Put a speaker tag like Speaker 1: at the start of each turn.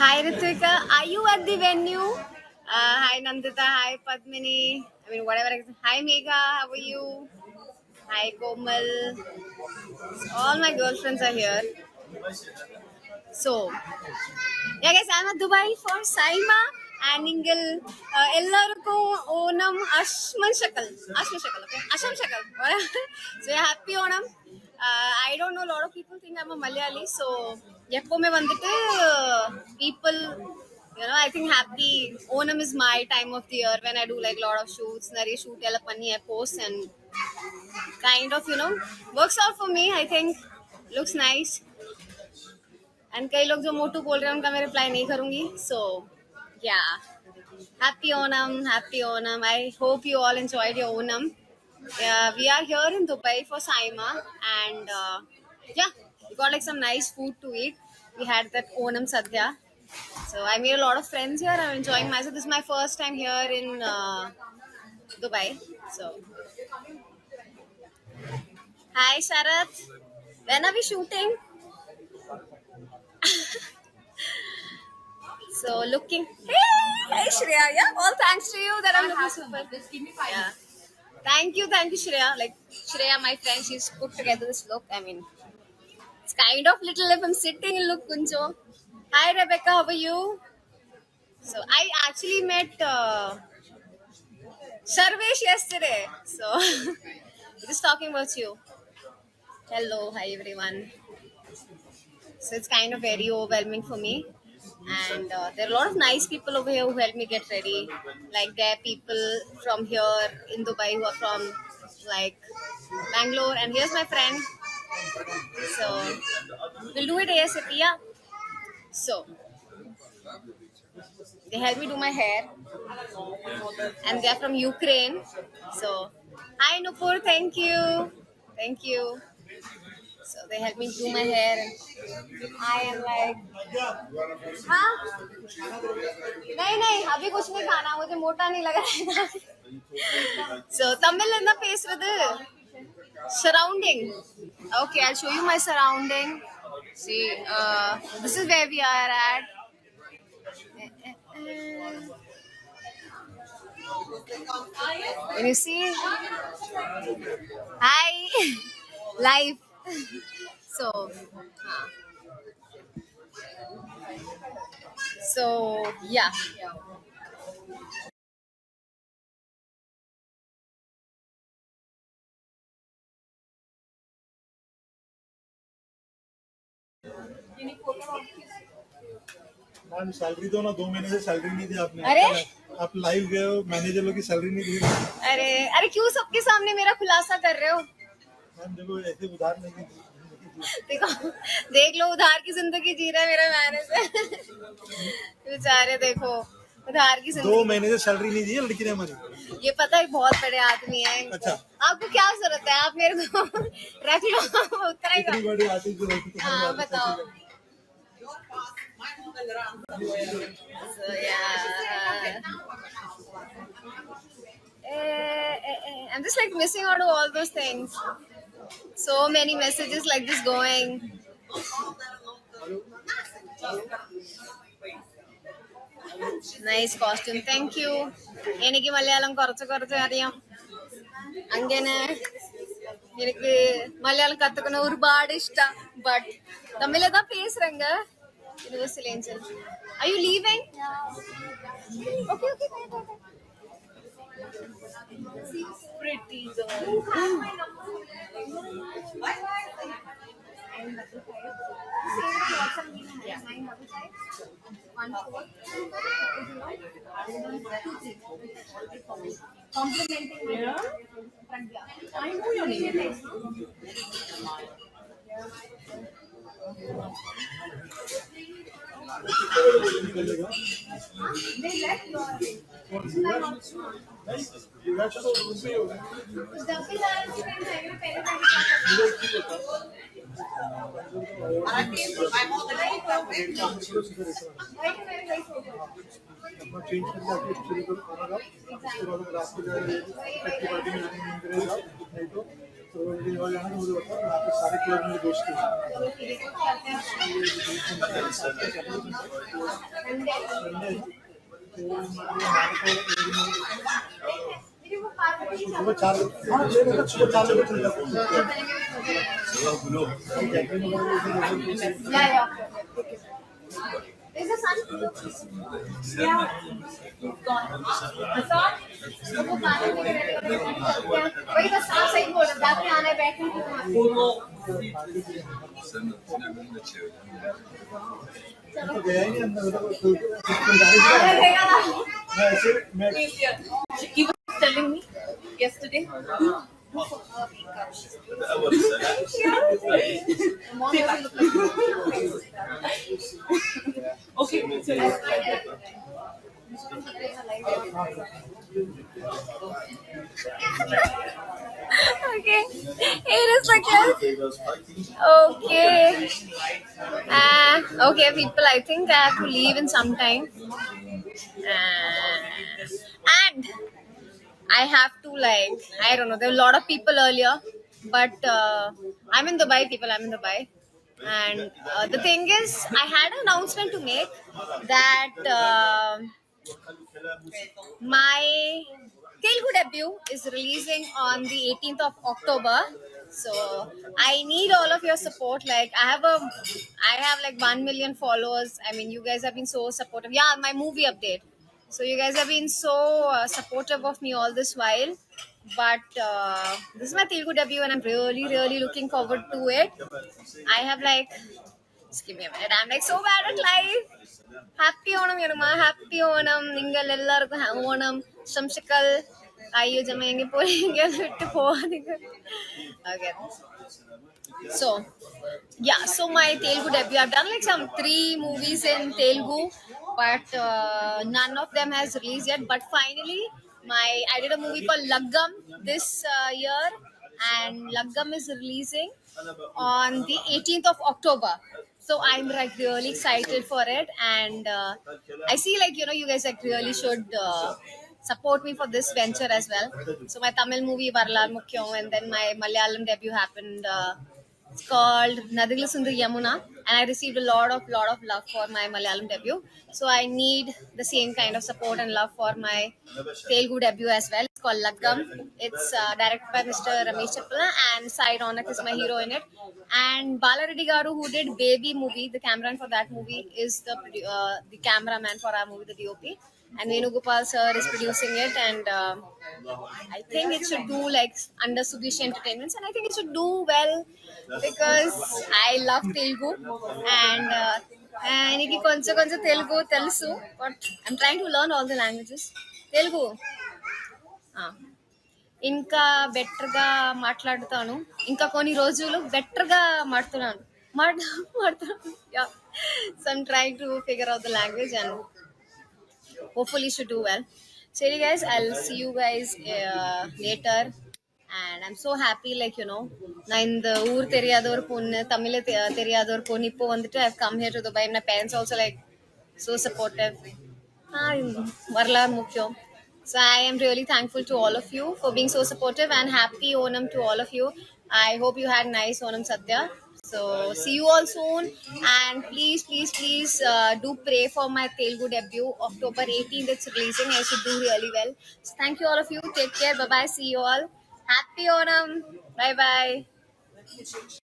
Speaker 1: Hi Ritvika, are you at the venue? Hi Nandita, hi Padmini. I mean, whatever. Hi Megha, how are you? Hi Komal. All my girlfriends are here. So, yeah, guys, I'm at Dubai for Saima and Ningal. Ellarku Onam Ashman Shakal. Okay? Asham Shakal. So, yeah, happy Onam. I don't know, a lot of people think I'm a Malayali. So, Yakko me vandite people, I think happy Onam is my time of the year when I do like a lot of shoots. Nari shoot ella panni I post and kind of, works out for me. I think looks nice. And कई लोग जो मोटू बोल रहे हैं उनका मैं reply नहीं करूंगी so yeah happy Onam I hope you all enjoyed your Onam we are here in Dubai for Saima and yeah we got like some nice food to eat. We had that Onam Sadhya, so I made a lot of friends here. I'm enjoying myself. This is my first time here in Dubai. So hi Sharath, when are we shooting? So looking, hey Shreya, yeah, all thanks to you that I'm looking super. Just give me 5. Yeah. Thank you, Shreya. Like Shreya, my friend, she's put together this look. I mean, it's kind of little if I'm sitting in look Kunjo. Hi Rebecca, how are you? So I actually met Sarvesh yesterday. So just talking about you. Hello, hi everyone. So it's kind of very overwhelming for me. And there are a lot of nice people over here who help me get ready. Like there are people from here in Dubai who are from like Bangalore, and here's my friend. So we'll do it ASAP, yeah. So they help me do my hair, and they are from Ukraine. So hi Nupur, thank you. So they help me do my hair, and I am like, हाँ नहीं अभी कुछ नहीं खाना, मुझे मोटा नहीं लगा है. So Tamil in the face with the surrounding. Okay, I'll show you my surrounding. See, this is where we are at. Can you see? Hi, live. So yeah.
Speaker 2: Ma'am salary दो ना, 2 महीने से सैलरी नहीं दी आपने.
Speaker 1: अरे
Speaker 2: आप live गए हो, मैनेजर लोग की सैलरी नहीं दी.
Speaker 1: अरे क्यों सबके सामने मेरा खुलासा कर रहे हो?
Speaker 2: मैम देखो ऐसे उधार नहीं.
Speaker 1: देखो देख लो, उधार की जिंदगी जी रहा है मेरा मैनेजर. बेचारे देखो, उधार की जिंदगी.
Speaker 2: 2 महीने से सैलरी नहीं दी है लड़की ने हमारी.
Speaker 1: ये पता है बहुत बड़े आदमी है.
Speaker 2: अच्छा,
Speaker 1: आपको क्या जरूरत है? आप मेरे को रख लो, उतना ही.
Speaker 2: इतनी बड़ी आती है.
Speaker 1: हाँ बताओ. So yeah, I'm just like missing out of all those things. So many messages like this going. Nice costume, thank you. എനിക്ക് മലയാളം കുറച്ച് അറിയാം. അങ്ങനെ എനിക്ക് മലയാളം കത്തുക്കുന്ന ഒരുപാട് ഇഷ്ടം. ബട്ട് തമ്മിലേതാ പേசுறங்க? Universal Angel. Are you leaving? Yeah. Okay. Bye. Pretty girl. Complimenting. Yeah. I know your name. They let you.
Speaker 2: मेरी दोस्ती सुबह 4 सुबह 4 बजे चल जाता
Speaker 1: There's a sun. Yeah. Gone. Hassan? वो पानी में वही बस साफ सही बोल रहा जाके आना है बैठने की
Speaker 2: तो गया ही नहीं अंदर मैं
Speaker 1: He was telling me yesterday. Okay. Okay. It is like that. Okay. Okay, people. I think I have to leave in some time. And I have to I don't know. There were a lot of people earlier, but I'm in Dubai, people. I'm in Dubai. And the thing is, I had an announcement to make that my Telugu debut is releasing on the 18th of October. So I need all of your support. I have 1 million followers. I mean, you guys have been so supportive. Yeah, my movie update. So you guys have been so supportive of me all this while. But this is my Telugu debut and I'm really, really looking forward to it. I have just give me a minute. I'm so bad at life. Happy Onam, Yanuma. Happy Onam. Ningal ellarku Onam. Shamshakal. Ayyo jamayenge poyenge vittu povaninga. Okay. So, yeah. So my Telugu debut. I've done some 3 movies in Telugu, but none of them has released yet. But finally, I did a movie called Laggam this year, and Laggam is releasing on the 18th of October. So I'm really excited for it, and I see you guys really should support me for this venture as well. So my Tamil movie Varlar Mukyam, and then my Malayalam debut happened. It's called Nadigla Sundari Yamuna, and I received a lot of love for my Malayalam debut. So I need the same kind of support and love for my Telugu debut as well. It's called Laggam. It's directed by Mr. Ramesh Chappala, and Sai Ronak is my hero in it. And Bala Reddy Garu, who did Baby movie, the cameraman for that movie, is the cameraman for our movie, the DOP. And Venugopal sir is producing it, and I think it should do under Subishi Entertainments, and I think it should do well because I love Telugu, and I koncha Telugu telusu, but I'm trying to learn all the languages. Telugu ఇంకా బెటర్గా మాట్లాడుతాను, ఇంకా కొన్ని రోజులు బెటర్గా మాట్లాడుతున్నాను. Yeah. So I'm trying to figure out the language and hopefully should do well. So anyway guys, I'll see you guys later, and I'm so happy na இந்த ஊர் தெரியாத ஒரு பொண்ணு, தமிழ் தெரியாத ஒரு பொண்ணு இப்போ வந்துட்டு I've come here to Dubai. My parents also so supportive. Varlar Mukyam. So I am really thankful to all of you for being so supportive, and happy Onam to all of you. I hope you had nice Onam Sadhya. So see you all soon, and please do pray for my Telugu debut. October 18th it's releasing. I should do really well. So thank you all of you. Take care. Bye bye. See you all. Happy Onam. Bye bye.